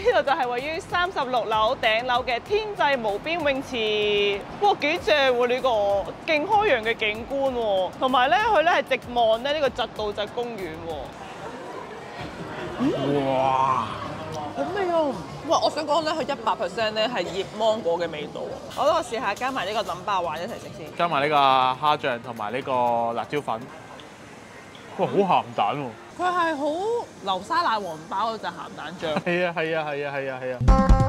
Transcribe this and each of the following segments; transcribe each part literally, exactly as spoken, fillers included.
呢度就係位於三十六樓頂樓嘅天際無邊泳池。哇，幾正喎呢個，勁開揚嘅景觀喎。同埋咧，佢咧係直望咧呢個澤道澤公園喎。 哇！ 好味啊！哇，我想講咧，佢一百 percent 咧係醃芒果嘅味道。我都我試下加埋呢個諗爆丸一齊食先。 加埋呢個蝦醬同埋呢個辣椒粉。哇，好鹹蛋喎！ 佢係好流沙奶黃包嗰隻鹹蛋醬。 係啊係啊係啊係啊係啊！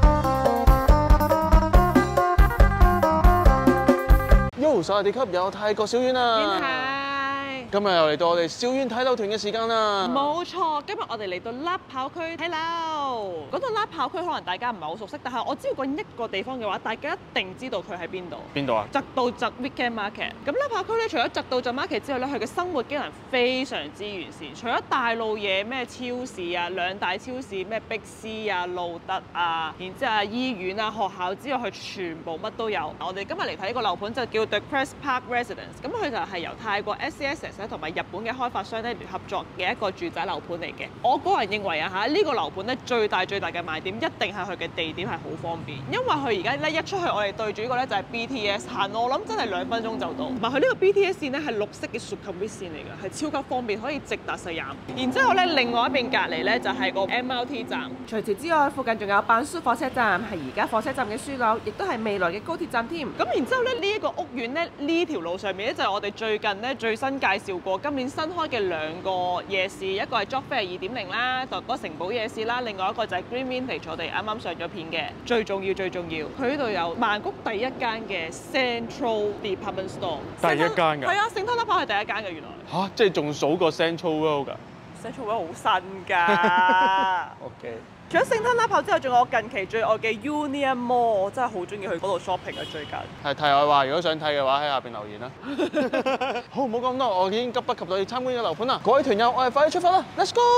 喲，首日地級有泰國小丸啊！ 係。 今日又嚟到我哋小丸睇樓團嘅時間啦！ 冇錯，今日我哋嚟到甩跑區睇樓。講到甩跑區，可能大家唔係好熟悉，但係我只要講一個地方嘅話，大家一定知道佢喺邊度。 邊度啊？ 澤道澤 Weekend Market。咁甩跑區咧，除咗澤道澤 Market 之外咧，佢嘅生活機能非常之完善。除咗大路嘢咩超市啊、兩大超市咩碧斯啊、路德啊，然之後啊醫院啊、學校之外，佢全部乜都有。我哋今日嚟睇呢個樓盤就叫 The Crest Park Residence。咁佢就係由泰國 S C S S 同埋日本嘅開發商咧聯合作嘅一個住宅樓盤嚟嘅。我個人認為啊嚇，呢個樓盤咧最大最大嘅賣點一定係佢嘅地點係好方便，因為佢而家咧一出去我哋對住呢個咧就係 B T S， 行我諗真係兩分鐘就到。同埋佢呢個 B T S 線咧係綠色嘅 Sukhumvit 線嚟㗎，係超級方便，可以直達實驗。然之後咧，另外一邊隔離咧就係個 M R T 站。 除此之外，附近仲有板書火車站，係而家火車站嘅樞紐，亦都係未來嘅高鐵站添。 咁然之後咧，呢一個屋苑咧呢條路上面咧就係我哋最近咧最新介紹過今年新開嘅兩個夜市，一個係 Job Fair 二點零啦，就嗰城堡夜市啦，另外一個就係 Green Vintage， 我哋啱啱上咗片嘅。最重要最重要，佢呢度有曼谷第一間嘅 Central Department Store。 第一間㗎？ 係啊，聖湯拉跑係第一間嘅原來。 嚇！即係仲數過 Central World 㗎 ？Central World 好新㗎。 OK。 除咗聖湯拉跑之後，仲有我近期最愛嘅 Union Mall， 我真係好中意去嗰度 shopping 啊！最近係題外話，如果想睇嘅話，喺下邊留言啦。好，唔好講咁多，我已經急不及待要參觀呢個樓盤啦。各位團友，我哋快啲出發啦 ！Let's go！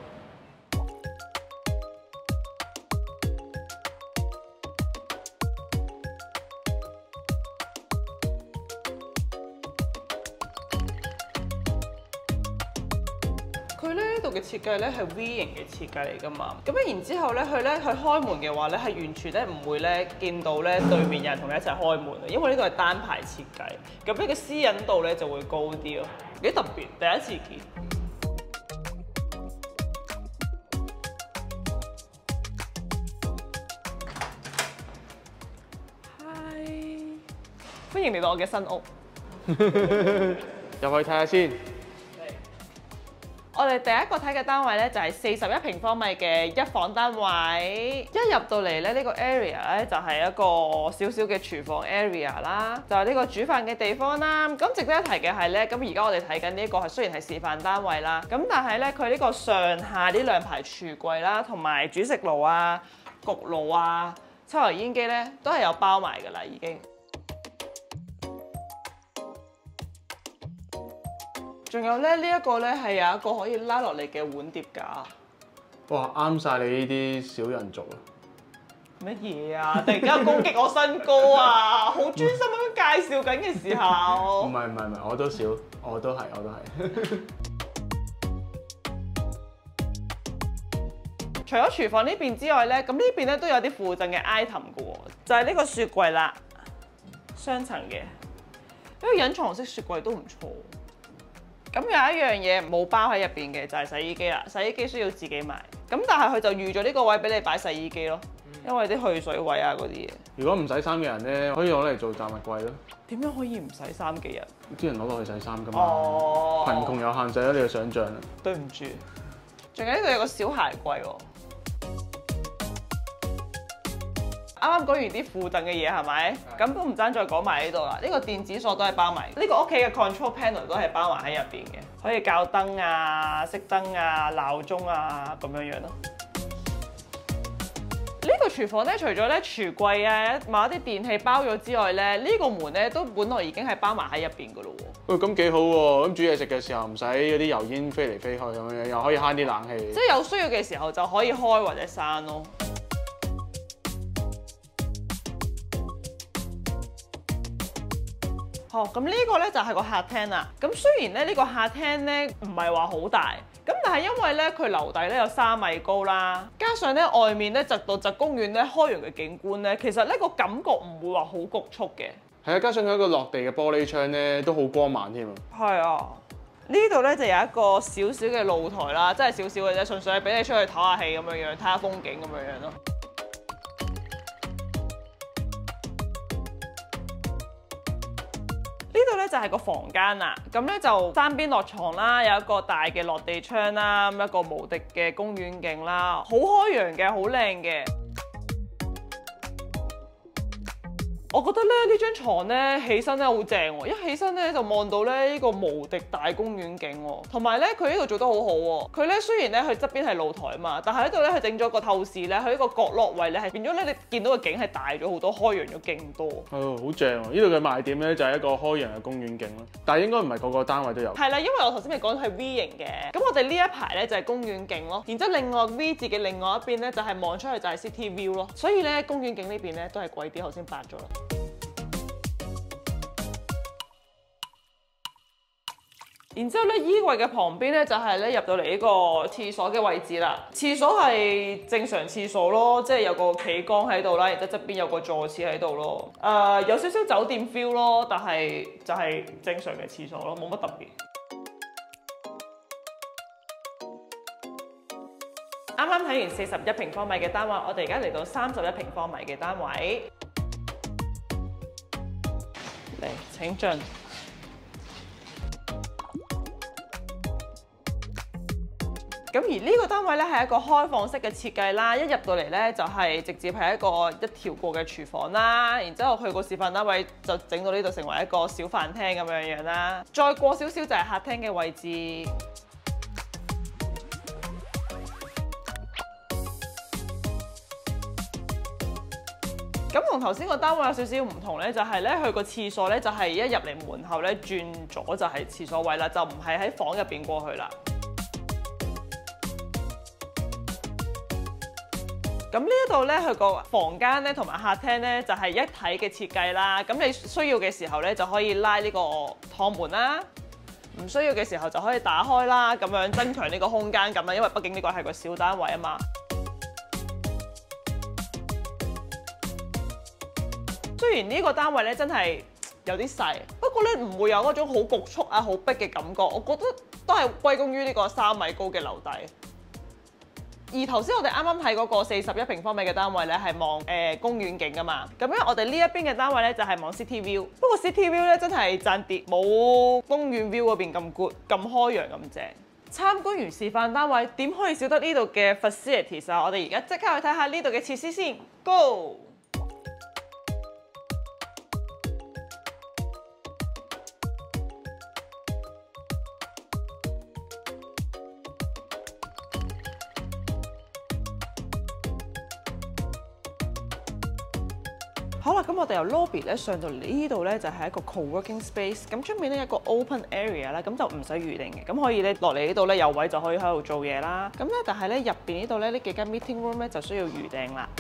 佢咧呢度嘅設計咧係 V 型嘅設計嚟㗎嘛，咁咧然之後咧佢咧佢開門嘅話咧係完全咧唔會咧見到咧對面有人同你一齊開門嘅，因為呢度係單排設計，咁呢個私隱度咧就會高啲咯，幾特別，第一次見。Hi， 歡迎嚟到我嘅新屋。 入去睇下先。 我哋第一個睇嘅單位咧就係四十一平方米嘅一房單位，一入到嚟咧呢個 area 咧就係一個小小嘅廚房 area 啦，就係呢個煮飯嘅地方啦。咁值得一提嘅係咧，咁而家我哋睇緊呢一個係雖然係示範單位啦，咁但係咧佢呢個上下呢兩排櫥櫃啦，同埋煮食爐啊、焗爐啊、抽油煙機咧都係有包埋㗎啦已經。仲有咧，呢一個咧係有一個可以拉落嚟嘅碗碟架。 哇，啱晒你呢啲小人族啊！ 乜嘢啊？突然間攻擊我身高啊！好專心咁樣介紹緊嘅時候。 唔係唔係唔係，我都少，我都係我都係。 除咗廚房呢邊之外咧，咁呢邊咧都有啲附贈嘅 item 嘅喎，就係呢個雪櫃啦，雙層嘅，呢個隱藏式雪櫃都唔錯。咁有一樣嘢冇包喺入邊嘅就係洗衣機啦，洗衣機需要自己買。咁但係佢就預咗呢個位俾你擺洗衣機咯，因為啲去水位啊嗰啲嘢。 如果唔洗衫嘅人咧，可以攞嚟做雜物櫃咯。 點樣可以唔洗衫嘅人？ 啲人攞落去洗衫㗎嘛。 哦。 貧窮有限制啦，你嘅想像啦。 對唔住。仲有呢度有個小鞋櫃喎。啱啱講完啲附贈嘅嘢係咪？咁都唔爭再講埋呢度啦。呢個電子鎖都係包埋，呢個屋企嘅 control panel 都係包埋喺入邊嘅，可以校燈啊、熄燈啊、鬧鐘啊咁樣樣咯。呢個廚房咧，除咗咧櫥櫃啊、某一啲電器包咗之外咧，呢個門咧都本來已經係包埋喺入邊噶咯喎。 喂，咁幾好喎！咁煮嘢食嘅時候唔使嗰啲油煙飛嚟飛去咁樣，又可以慳啲冷氣。 即係有需要嘅時候就可以開或者閂咯。好，咁呢個咧就係個客廳啦。咁雖然咧呢個客廳咧唔係話好大， 咁但係因為咧佢樓底咧有三米高啦，加上咧外面咧直到直公園咧開揚嘅景觀咧，其實呢個感覺唔會話好局促嘅。 係啊，加上佢一個落地嘅玻璃窗咧，都好光猛添啊。 係啊，呢度咧就有一個小小嘅露台啦，真係少少嘅啫，純粹係俾你出去唞下氣咁樣樣，睇下風景咁樣樣咯。呢度咧就係個房間啦，咁咧就三邊落床啦，有一個大嘅落地窗啦，咁一個無敵嘅公園景啦，好開揚嘅，好靚嘅。我覺得咧呢張床咧起身咧好正喎，一起身咧就望到咧呢個無敵大公園景喎，同埋咧佢呢度做得好好喎。佢咧雖然咧佢側邊係露台啊嘛，但係喺度咧佢整咗個透視咧，佢呢個角落位咧係變咗咧你見到個景係大咗好多，開揚咗勁多。 係好正喎！呢度嘅賣點咧就係一個開揚嘅公園景咯，但係應該唔係個個單位都有。 係啦，因為我頭先咪講係 V 型嘅，咁我哋呢一排咧就係公園景咯，然之後另外 V 字嘅另外一邊咧就係望出去就係 City View 咯，所以咧公園景呢邊咧都係貴啲，頭先白咗啦。然之後咧，衣櫃嘅旁邊咧就係咧入到嚟呢個廁所嘅位置啦。廁所係正常廁所咯，即係有個企缸喺度啦，然之後側邊有個坐廁喺度咯。誒、呃，有少少酒店 feel 咯，但係就係正常嘅廁所咯，冇乜特別。啱啱睇完四十一平方米嘅單位，我哋而家嚟到三十一平方米嘅單位。嚟，請進。咁而呢個單位咧係一個開放式嘅設計啦，一入到嚟咧就係直接係一個一條過嘅廚房啦，然之後去個示範單位就整到呢度成為一個小飯廳咁樣樣啦，再過少少就係客廳嘅位置。咁同頭先個單位有少少唔同咧，就係咧佢個廁所咧就係一入嚟門後咧轉左就係廁所位啦，就唔係喺房入邊過去啦。咁呢一度咧，佢個房間咧同埋客廳咧就係一體嘅設計啦。咁你需要嘅時候咧就可以拉呢個趟門啦，唔需要嘅時候就可以打開啦，咁樣增強呢個空間感啦。因為畢竟呢個係個小單位啊嘛。雖然呢個單位咧真係有啲細，不過咧唔會有嗰種好局促啊、好逼嘅感覺。我覺得都係歸功於呢個三米高嘅樓底。而頭先我哋啱啱睇嗰個四十一平方米嘅單位咧，係望誒公園景噶嘛。咁樣我哋呢一邊嘅單位咧就係望 City View。不過 City View 咧真係爭啲，冇公園 view 嗰邊咁 good、咁開揚、咁正。參觀完示範單位，點可以少得呢度嘅 facilities 啊？我哋而家即刻去睇下呢度嘅設施先。Go！好啦，咁我哋由 lobby 咧上到嚟呢度咧就係一個 co-working space，咁出面咧有一個 open area 啦，咁就唔使預定嘅，咁可以咧落嚟呢度咧有位就可以喺度做嘢啦。咁咧但係咧入邊呢度咧呢幾間 meeting room 咧就需要預訂啦。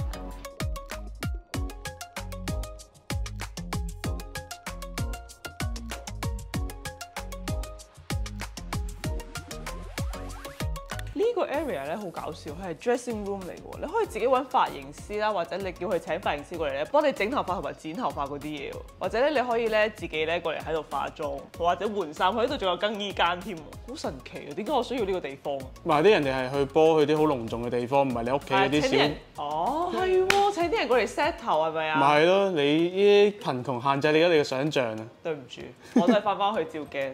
呢個 area 咧好搞笑，佢係 dressing room 嚟嘅喎，你可以自己揾髮型師啦，或者你叫佢請髮型師過嚟咧，幫你整頭髮同埋剪頭髮嗰啲嘢喎，或者咧你可以咧自己咧過嚟喺度化妝，或者換衫，佢呢度仲有更衣間添喎，好神奇啊！點解我需要呢個地方啊？ 埋啲人哋係去波去啲好隆重嘅地方，唔係你屋企嗰啲小。 哦，係喎，請啲人過嚟 set 頭係咪啊？ 咪係咯，你呢啲貧窮限制你咗你嘅想像啊！ 對唔住，我都係翻返去照鏡。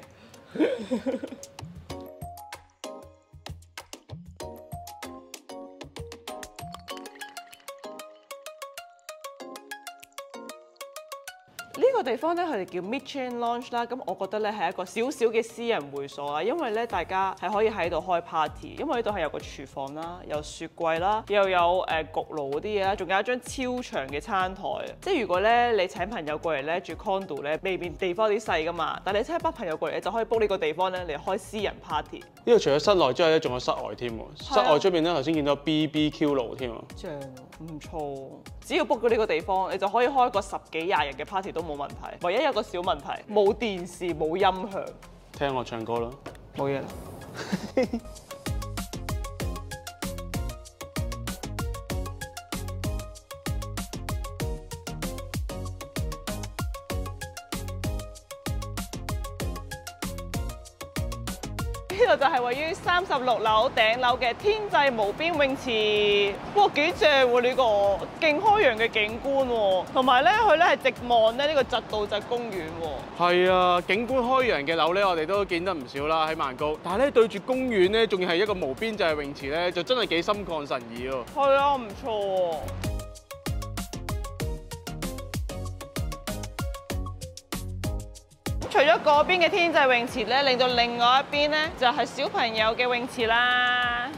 呢個地方咧，佢哋叫 Mid-Chain Lounge 啦。咁我覺得咧係一個小小嘅私人會所啊，因為咧大家係可以喺度開 party，因為呢度係有個廚房啦，有雪櫃啦，又有誒、呃、焗爐嗰啲嘢啦，仲有一張超長嘅餐台。即係如果咧你請朋友過嚟咧住 condo 咧，未免地方有啲細噶嘛，但係你請一班朋友過嚟咧就可以 book 呢個地方咧嚟開私人 party。 呢度除咗室內之外咧，仲有室外添喎。室外出邊咧頭先見到 B B Q 爐添喎。 正，唔錯。只要 book 咗呢個地方，你就可以開一個十幾廿人嘅 party 都冇問題。唯一有個小問題，冇電視冇音響。 聽我唱歌啦， 冇嘢啦。 呢度就係位於三十六樓頂樓嘅天際無邊泳池。哇，幾正喎呢個，勁開揚嘅景觀喎，同埋咧佢咧係直望咧呢個澤道澤公園喎。 係啊，景觀開揚嘅樓咧，我哋都見得唔少啦喺曼谷。但係咧對住公園咧，仲要係一個無邊際泳池咧，就真係幾心曠神怡喎。 係啊，唔錯喎。除咗嗰邊嘅天際泳池咧，令到另外一邊咧就係小朋友嘅泳池啦。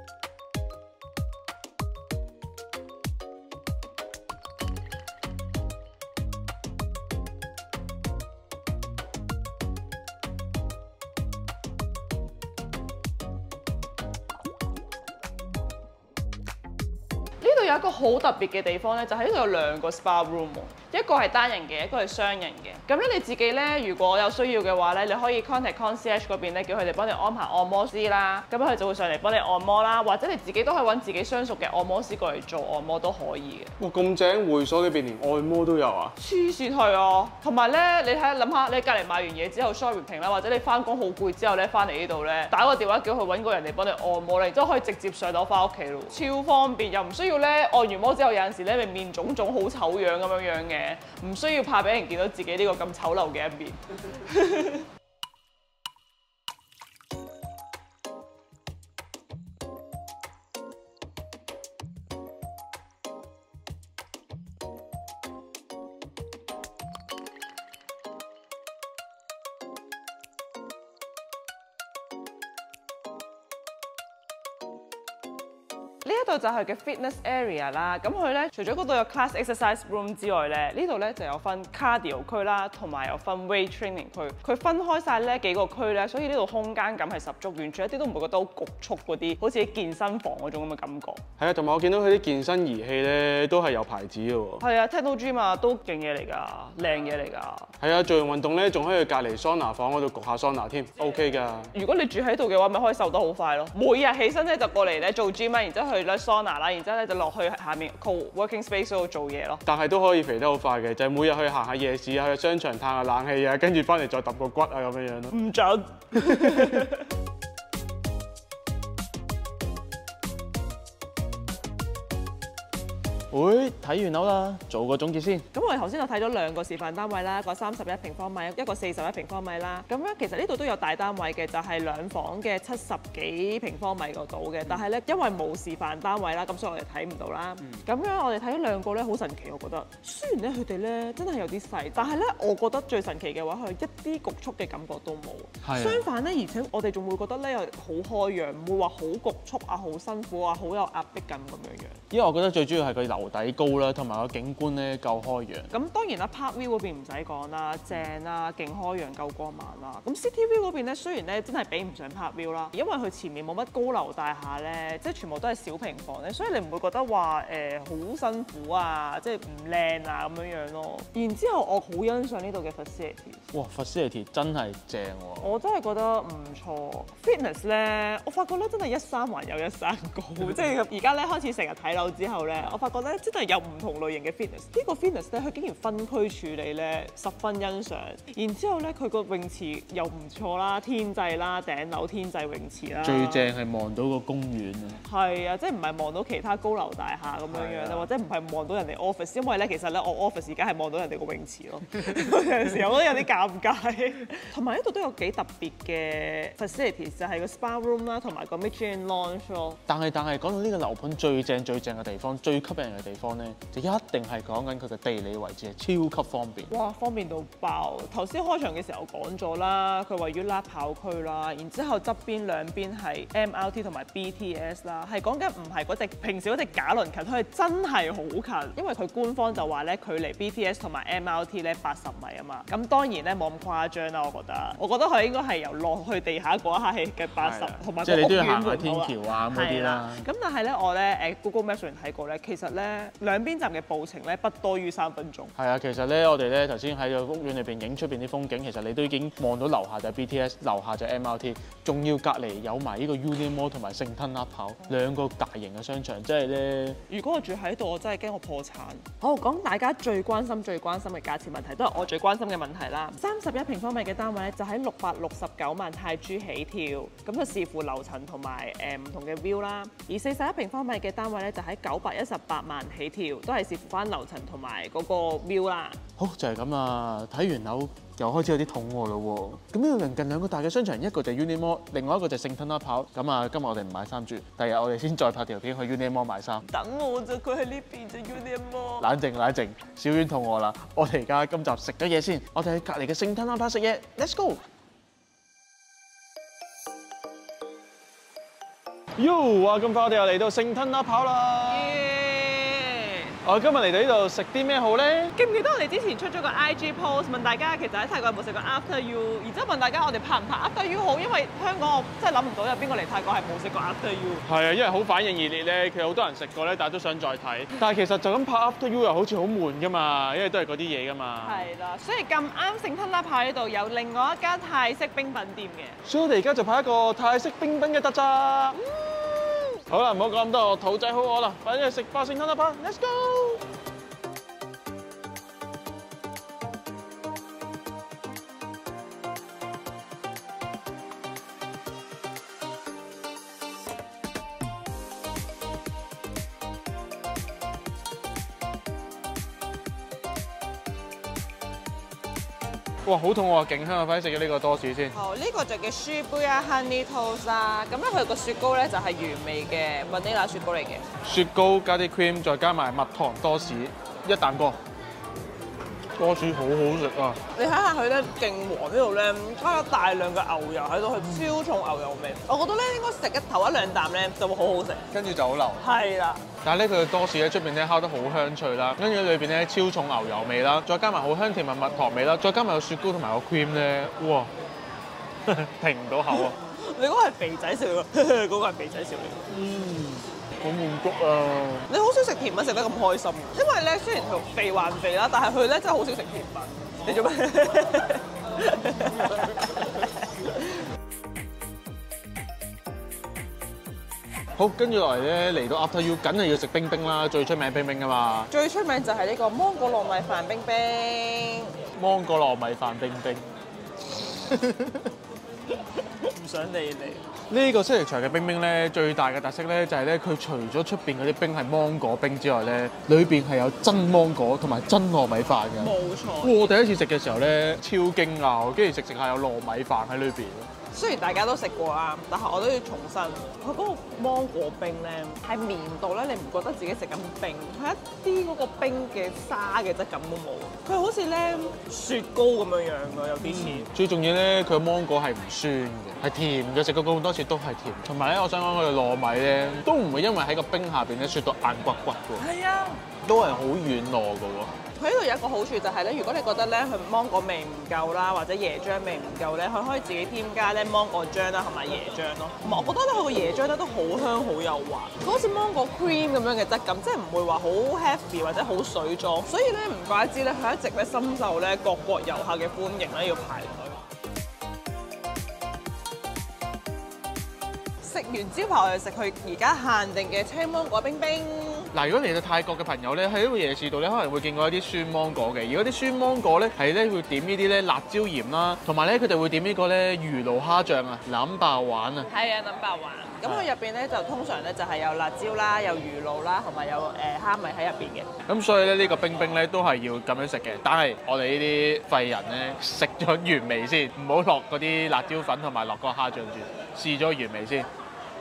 呢度有一個好特別嘅地方咧，就係呢度有兩個 spa room 喎，一個係單人嘅，一個係雙人嘅。咁咧你自己咧，如果有需要嘅話咧，你可以 contact concierge 嗰邊咧，叫佢哋幫你安排按摩師啦。咁佢就會上嚟幫你按摩啦，或者你自己都可以揾自己相熟嘅按摩師過嚟做按摩都可以嘅。 哇，咁正！會所裏邊連按摩都有啊！ 黐線係啊！同埋咧，你睇下諗下，你隔離買完嘢之後 shopping 啦，或者你翻工好攰之後咧，翻嚟呢度咧，打個電話叫佢揾個人嚟幫你按摩咧，然之後可以直接上樓翻屋企咯，超方便，又唔需要咧按完摩之後有陣時咧咪面腫腫好醜樣咁樣樣嘅，唔需要怕俾人見到自己呢個咁醜陋嘅一面。呢一度就係嘅 fitness area 啦，咁佢咧除咗嗰度有 class exercise room 之外咧，呢度咧就有分 cardio 區啦，同埋有分 weight training 區。佢分開晒呢幾個區咧，所以呢度空間感係十足，完全一啲都唔會覺得好局促嗰啲，好似喺健身房嗰種咁嘅感覺。 係啊，同埋我見到佢啲健身儀器咧都係有牌子嘅喎。 係啊 ，Techno Gym 啊，都勁嘢嚟㗎，靚嘢嚟㗎。 係啊，做完運動咧仲可以去隔離桑拿房嗰度焗下桑拿添 ，OK 㗎。 如果你住喺度嘅話，咪可以瘦得好快咯。每日起身咧就過嚟咧做 gym 啦，然之後去咧桑拿啦，然之後咧就落去下面 co-working space 嗰度做嘢咯。 但係都可以肥得好快嘅，就係、是、每日去行下夜市啊，去商場嘆下冷氣啊，跟住翻嚟再揼個骨啊咁樣樣咯。 唔準。 會睇完樓啦，做個總結先。 咁我哋頭先就睇咗兩個示範單位啦，一個三十一平方米，一個四十一平方米啦。咁樣其實呢度都有大單位嘅，就係、是、兩房嘅七十幾平方米個度嘅。但係咧，因為冇示範單位啦，咁所以我哋睇唔到啦。咁、嗯、樣我哋睇咗兩個咧，好神奇，我覺得。雖然咧佢哋咧真係有啲細，但係咧我覺得最神奇嘅話，佢一啲局促嘅感覺都冇。係。相反咧，而且我哋仲會覺得咧又好開揚，唔會話好局促啊、好辛苦啊、好有壓迫感咁樣樣。 因為我覺得最主要係佢樓底高啦，同埋個景觀咧夠開揚。 咁當然啦 ，Park View 嗰邊唔使講啦，正啦，勁開揚，夠光猛啦。咁 City View 嗰邊咧，雖然咧真係比唔上 Park View 啦，因為佢前面冇乜高樓大廈咧，即係全部都係小平房咧，所以你唔會覺得話誒好辛苦啊，即係唔靚啊咁樣樣咯。然之後我好欣賞呢度嘅 facility。哇 ，facility 真係正喎！ 我真係覺得唔錯。Fitness 咧，我發覺咧真係一山還有一山高，即係而家咧開始成日睇樓之後咧，我發覺咧真係有唔同類型嘅 fitness。呢個 fitness 咧，佢竟然分區處理咧，十分欣賞。然之後咧，佢個泳池又唔錯啦，天際啦，頂樓天際泳池啦。 最正係望到個公園啊！ 係啊，即係唔係望到其他高樓大廈咁樣樣咧，或者唔係望到人哋 office， 因為咧其實咧我 office 而家係望到人哋個泳池咯。有陣時我覺得有啲尷尬。同埋呢度都有幾特別嘅 facilities，就係個 spa room 啦，同埋個 Michelin Lounge 咯。 但係但係講到呢個樓盤最正最正嘅地方，最吸引人嘅地方咧，就一定係講緊佢嘅地理位置係超級方便。哇！ 方便到爆！頭先開場嘅時候講咗啦，佢位於拉跑區啦，然之後側邊兩邊係 M R T 同埋 B T S 啦，係講緊唔係嗰隻平時嗰隻假輪近，佢係真係好近，因為佢官方就話咧距離 B T S 同埋 M R T 咧八十米啊嘛。咁當然咧冇咁誇張啦，我覺得。我覺得佢應該係由落去地下嗰一刻起嘅八十，同埋個屋苑門口啦。 即係你都要行下天橋啊咁嗰啲啦。 咁但係咧，我咧誒 Google Maps 上睇過咧，其實咧咧，兩邊站嘅步程咧不多於三分鐘。 係啊，其實咧我哋咧頭先喺個屋苑裏邊影出邊啲風景，其實你都已經望到樓下就係 B T S， 樓下就係 M R T， 仲要隔離有埋呢個 Union Mall 同埋聖吞拿跑兩個大型嘅商場，即係咧。 如果我住喺度，我真係驚我破產。好，講大家最關心、最關心嘅價錢問題，都係我最關心嘅問題啦。三十一平方米嘅單位咧，就喺六百六十九萬泰銖起跳，咁就視乎樓層同埋誒唔同嘅 view 啦。而四十一平方米嘅單位咧，就喺九百一十八萬起跳，都係視乎翻樓層同埋嗰個 view 啦。 好就係咁啊！睇完樓又開始有啲肚餓咯喎。咁呢度鄰近兩個大嘅商場，一個就係 Union Mall， 另外一個就係聖吞拿跑。咁啊，今日我哋唔買衫住，第日我哋先再拍條片去 Union Mall 買衫。 等我啫，佢喺呢邊就 Union Mall。 冷靜冷靜，小丸肚餓啦，我哋而家今集食咗嘢先，我哋去隔離嘅聖吞拿跑食嘢 ，Let's go！ Yo 啊，咁快我哋又嚟到聖吞拿跑啦！ Yeah. 我今日嚟到呢度食啲咩好咧？ 記唔記得我哋之前出咗個 I G post 問大家其實喺泰國有冇食過 After You， 然之後問大家我哋拍唔拍 After You 好，因為香港我真係諗唔到有邊個嚟泰國係冇食過 After You。 係啊，因為好反應熱烈咧，其實好多人食過咧，但係都想再睇。但係其實就咁拍 After You 又好似好悶噶嘛，因為都係嗰啲嘢噶嘛。 係啦，所以咁啱聖吞拿跑呢度有另外一間泰式冰品店嘅， 所以我哋而家就拍一個泰式冰品嘅特集。嗯、好啦，唔好講咁多，我肚仔好餓啦，快啲去食吧聖吞拿跑 ，Let's go！哇，好肚餓，勁香啊！快啲食咗呢個多士先。 好，呢、這個就叫 Shibuya Honey Toast 啦。咁咧佢個雪糕咧就係原味嘅 vanilla 雪糕嚟嘅。 雪糕加啲 cream， 再加埋蜜糖多士，一啖過。多士好好食啊！ 你睇下佢咧，勁黃呢度咧，加咗大量嘅牛油喺度，佢超重牛油味。我覺得咧應該食一頭一兩啖咧就會好好食， 跟住就好流。 係啦。 但係咧，佢嘅多士咧出邊咧烤得好香脆啦，跟住裏邊咧超重牛油味啦，再加埋好香甜蜜蜜糖味啦，再加埋個雪糕同埋個 cream 咧，哇，停唔到口啊！ 你嗰個係肥仔笑㗎，嗰個係肥仔笑嚟。 嗯，好滿足啊！ 你好少食甜品食得咁開心，因為咧雖然佢肥還肥啦，但係佢咧真係好少食甜品。你做咩？ 好，跟住落嚟咧，嚟到 After You， 梗係要食冰冰啦，最出名冰冰㗎嘛。 最出名就係呢個芒果糯米飯冰冰。 芒果糯米飯冰冰。 唔想理你。 呢個西洋菜嘅冰冰咧，最大嘅特色咧就係咧，佢除咗出邊嗰啲冰係芒果冰之外咧，裏邊係有真芒果同埋真糯米飯嘅。 冇錯。 我第一次食嘅時候咧，超驚訝，跟住食食下有糯米飯喺裏邊。 雖然大家都食過啊，但係我都要重申，佢嗰個芒果冰咧喺面度咧，你唔覺得自己食緊冰，佢一啲嗰個冰嘅沙嘅質感都冇，佢好似咧雪糕咁樣樣㗎，有啲似、嗯。最重要咧，佢芒果係唔酸嘅，係甜嘅，食過咁多次都係甜。同埋咧，我想講佢嘅糯米咧，都唔會因為喺個冰下邊咧雪到硬骨骨㗎。係啊，都係好軟糯㗎喎。佢呢度有一個好處就係咧，如果你覺得咧佢芒果味唔夠啦，或者椰漿味唔夠咧，佢可以自己添加咧芒果醬啦同埋椰漿咯。同埋我覺得咧佢個椰漿咧都好香好幼滑，佢好似芒果 cream 咁樣嘅質感，即係唔會話好 heavy 或者好水狀，所以咧唔怪之咧佢一直咧深受咧各國遊客嘅歡迎咧，要排隊。食完招牌我哋食佢而家限定嘅青芒果冰冰。嗱，如果嚟到泰國嘅朋友咧，喺呢個夜市度咧，可能會見過一啲酸芒果嘅。而嗰啲酸芒果咧，係咧會點呢啲咧辣椒鹽啦，同埋咧佢哋會點呢個咧魚露蝦醬啊，諗爆玩啊！係啊，諗爆玩。咁佢入邊咧就通常咧就係有辣椒啦，有魚露啦，同埋有誒蝦米喺入邊嘅。咁所以咧呢個冰冰咧都係要咁樣食嘅。但係我哋呢啲廢人咧食咗原味先，唔好落嗰啲辣椒粉同埋落個蝦醬住，試咗原味先。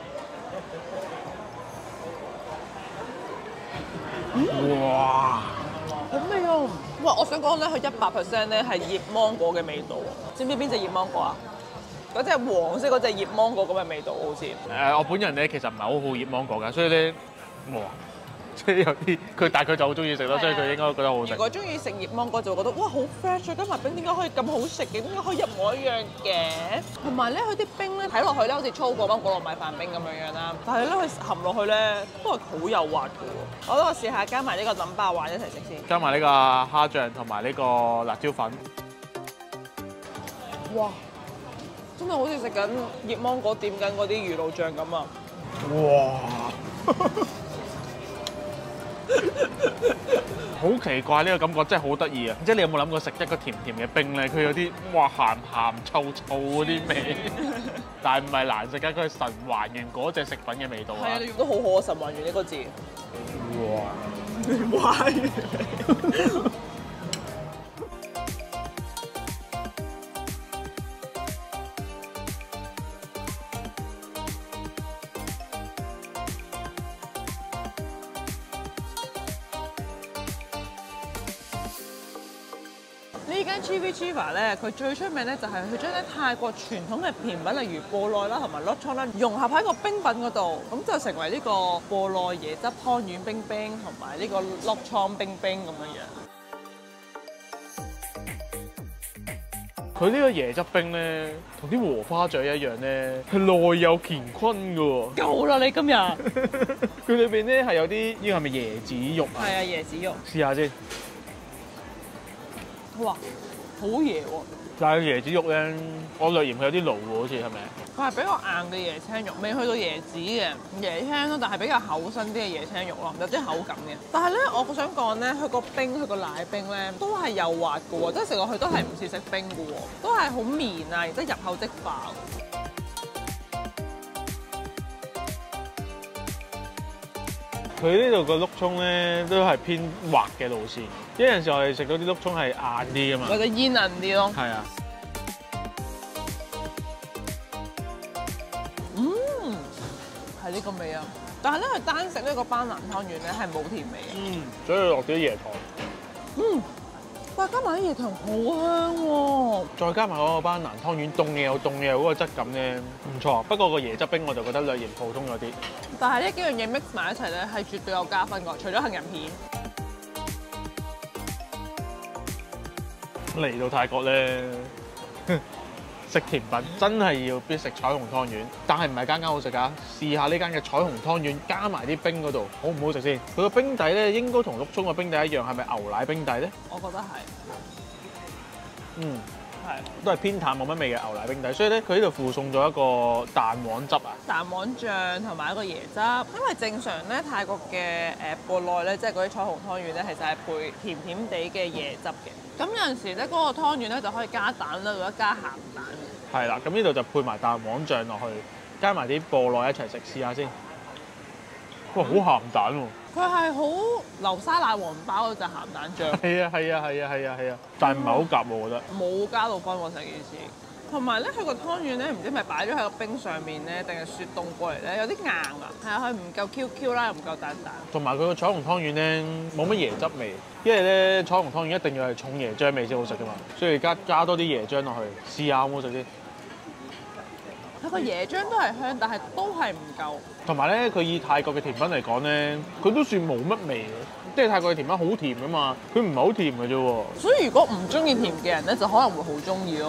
哇！好味啊！哇！我想講咧，佢一百 percent 咧係醃芒果嘅味道。知唔知邊隻醃芒果啊？嗰隻黃色嗰隻醃芒果咁嘅味道好似。誒、呃，我本人咧其實唔係好好醃芒果㗎，所以咧，哇！ 即係有啲佢，但係佢就好中意食咯，所以佢應該覺得好好食如。果中意食熱芒果就會覺得哇好 fresh 啊！加埋冰點解可以咁好食嘅？點解可以一模一樣嘅？同埋咧，佢啲冰咧睇落去咧好似粗果芒果糯米飯冰咁樣樣啦，但係咧佢含落去咧都係好幼滑嘅喎。我都試下加埋呢個諗爆丸一齊食先。 加埋呢個蝦醬同埋呢個辣椒粉。 哇！真係好似食緊熱芒果點緊嗰啲魚露醬咁啊！ 哇！好奇怪，呢個感覺真係好得意啊！即係你有冇諗過食一個甜甜嘅冰咧？佢有啲哇鹹鹹臭臭嗰啲味，但係唔係難食㗎，佢係神還原嗰隻食品嘅味道啊！ 係啊，你用得好好啊！神還原呢個字。 哇！ 哇！呢間 Chivi Chiva 咧，佢最出名咧就係佢將啲泰國傳統嘅甜品，例如布內啦同埋 lok chong 啦，融合喺個冰品嗰度，咁就成為呢個布內椰汁湯圓冰冰同埋呢個 lok chong 冰冰咁樣樣。 佢呢個椰汁冰咧，同啲禾花醬一樣咧，係內有乾坤嘅喎。 夠啦你今日！ 佢裏邊咧係有啲呢個係咪椰子肉啊？ 係啊，椰子肉。 試下先。 哇，好椰喎！ 但係椰子肉咧，我略嫌佢有啲老喎，好似係咪？ 佢係比較硬嘅椰青肉，未去到椰子嘅椰青咯，但係比較厚身啲嘅椰青肉咯，有啲口感嘅。但係咧，我想講咧，佢個冰，佢個奶冰咧，都係幼滑嘅喎，即係食落去都係唔似食冰嘅喎，都係好綿啊，然之後入口即化。 佢呢度個碌葱咧都係偏滑嘅路線，有陣時我哋食到啲碌葱係硬啲㗎嘛， 或者煙韌啲咯。 係啊， 嗯，係呢個味啊！但係咧，佢單食呢個班蘭湯圓咧係冇甜味嘅。 嗯，所以落啲椰糖， 嗯，哇！加埋啲椰糖好香喎。 再加埋嗰個班蘭湯圓，凍嘅有凍嘅嗰個質感咧唔錯。不過個椰汁冰我就覺得略嫌普通咗啲。 但係呢幾樣嘢 mix 埋一齊咧，係絕對有加分㗎。除咗杏仁片， 嚟到泰國咧，食甜品真係要必食彩虹湯圓，但係唔係間間好食㗎。試下呢間嘅彩虹湯圓，加埋啲冰嗰度，好唔好食先？佢個冰底咧應該同碌葱個冰底一樣，係咪牛奶冰底咧？ 我覺得係， 嗯。 係都係偏淡冇乜味嘅牛奶冰底，所以咧佢呢度附送咗一個蛋黃汁啊， 蛋黃醬同埋一個椰汁。因為正常咧泰國嘅誒布內咧，即係嗰啲彩虹湯圓咧，其實係配甜甜地嘅椰汁嘅。咁有陣時咧，嗰個湯圓咧就可以加蛋啦，或者加鹹蛋。 係啦，咁呢度就配埋蛋黃醬落去，加埋啲布內一齊食，試下先。哇，好鹹蛋喎！ 佢係好流沙奶黃包嗰隻鹹蛋醬。 係啊係啊係啊係啊係啊，但係唔係好夾喎，我覺得。 冇加到分喎成件事。同埋咧，佢個湯圓咧，唔知係咪擺咗喺個冰上面咧，定係雪凍過嚟咧，有啲硬啊。係啊，佢唔夠 Q Q 啦，又唔夠彈彈。 同埋佢個彩虹湯圓咧冇乜椰汁味，因為咧彩虹湯圓一定要係重椰漿味先好食噶嘛，所以加加多啲椰漿落去，試下好唔好食先。 佢個椰漿都係香，但係都係唔夠。 同埋咧，佢以泰國嘅甜品嚟講咧，佢都算冇乜味嘅，即係泰國嘅甜品好甜噶嘛，佢唔係好甜嘅啫喎。 所以如果唔中意甜嘅人咧，就可能會好中意咯。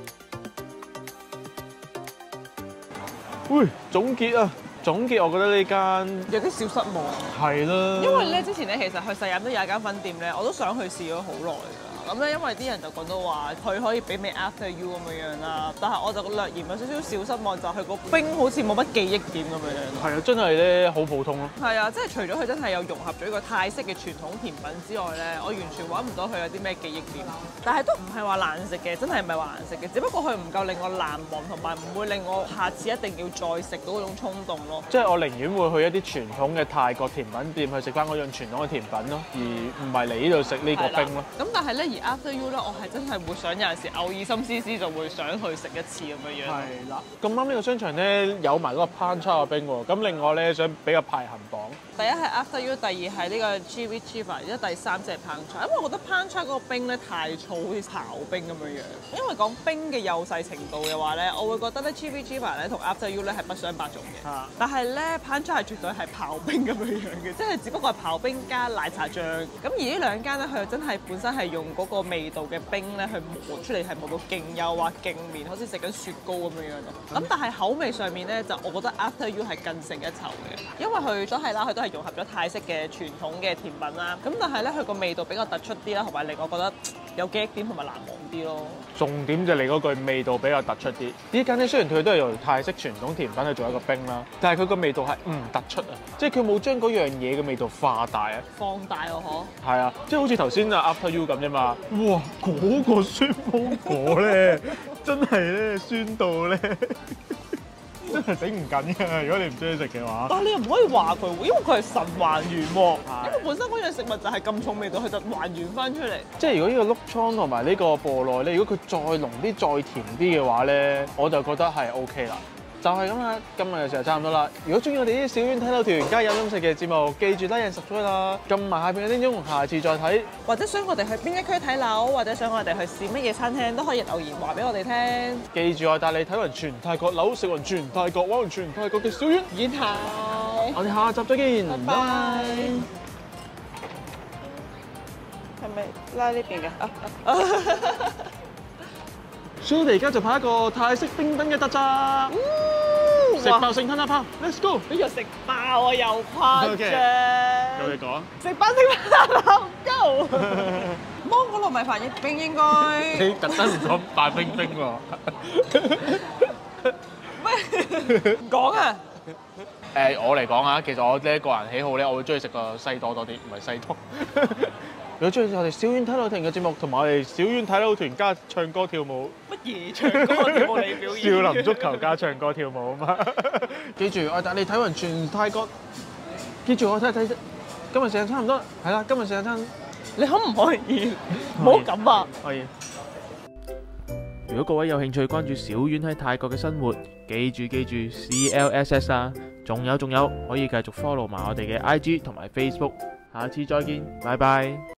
喂，總結啊！總結，我覺得呢間有啲小失望。 係啦， 因為咧之前咧其實去細飲都有一間分店咧，我都想去試咗好耐㗎。咁咧因為啲人就講到話佢可以俾味 After You 咁樣樣啦，但係我就略嫌有少少小失望，就係佢個冰好似冇乜記憶點咁樣樣。 係啊，真係咧好普通咯。 係啊，即係除咗佢真係有融合咗呢個泰式嘅傳統甜品之外咧，我完全揾唔到佢有啲咩記憶點。但係都唔係話難食嘅，真係唔係話難食嘅，只不過佢唔夠令我難忘，同埋唔會令我下次一定要再食到嗰種衝動咯。 即係我寧願會去一啲傳統嘅泰國甜品店去食翻嗰樣傳統嘅甜品咯，而唔係嚟呢度食呢個冰咯。 咁但係咧，而 After You 咧，我係真係會想有陣時偶爾心思思就會想去食一次咁樣樣。 係啦，咁啱呢個商場咧有埋嗰個攀叉嘅冰喎，咁另外咧想俾個排行榜， 第一係 After You， 第二係呢個 G V Jiva， 而家第三隻係 Pancha。因為我覺得 Pancha 嗰個冰咧太粗，好似刨冰咁樣樣。因為講冰嘅幼細程度嘅話咧，我會覺得咧 G V Jiva 咧同 After You 咧係不相伯仲嘅。 啊但係咧 Pancha 係絕對係刨冰咁樣樣嘅，即係只不過係刨冰加奶茶醬。咁而呢兩間咧，佢又真係本身係用嗰個味道嘅冰咧去磨出嚟，係磨到勁幼啊勁綿，好似食緊雪糕咁樣樣咯。咁但係口味上面咧，就我覺得 After You 係更勝一籌嘅，因為佢都係啦，佢都係融合咗泰式嘅傳統嘅甜品啦。咁但係咧，佢個味道比較突出啲啦，同埋令我覺得有記憶點同埋難忘啲咯。 重點就係你嗰句味道比較突出啲。呢間咧雖然佢都係用泰式傳統甜品去做一個冰啦，但係佢個味道係唔突出啊，即係佢冇將嗰樣嘢嘅味道化大啊。 放大喎嗬。 係啊，即係好似頭先啊 After You 咁啫嘛。哇！嗰、個酸芒果咧，真係咧酸到咧，真係頂唔緊㗎。如果你唔中意食嘅話， 但係你又唔可以話佢喎，因為佢係神還原喎。因為本身嗰樣食物就係咁重味道，佢就還原翻出嚟。 即係如果呢個碌倉同埋呢個菠蘿咧，如果佢再濃啲、再甜啲嘅話咧，我就覺得係 O K 啦。就係咁啦，今日嘅時候差唔多啦。如果中意我哋啲小丸睇樓團加有飲食嘅節目，記住 like and subscribe 啦，撳埋下邊嘅鐘，下次再睇。 或者想我哋去邊一區睇樓，或者想我哋去試乜嘢餐廳，都可以留言話俾我哋聽。 記住我帶你睇勻全泰國樓，食勻全泰國，玩勻全泰國嘅小丸。 然後， 我哋下集再見， 拜拜。係咪拉呢邊嘅？啊啊！ 所以我哋而家就拍一個泰式冰品嘅特輯，食爆聖吞拿炮 ，Let's go！ 呢個食爆啊，又誇張。 有嘢講。 食爆聖吞拿炮 ，Go！芒果糯米飯一冰應該。 你特登唔講扮冰冰喎。 喂，唔講啊！ 誒，我嚟講啊，其實我呢個人喜好咧，我會中意食個西多多啲，唔係西多。如果中意我哋小丸睇樓團嘅節目，同埋我哋小丸睇樓團加唱歌跳舞， 乜嘢唱歌跳舞你表演？ 少林足球加唱歌跳舞啊嘛！記住，我帶你睇勻全泰國。記住我睇睇，今日時間差唔多，係啦，今日時間差唔多。 你可唔可以唔好咁啊？ 可以。 如果各位有興趣關注小丸喺泰國嘅生活，記住記住 C L S S 啊！仲有仲有，可以繼續 follow 埋我哋嘅 I G 同埋 Facebook。下次再見，拜拜。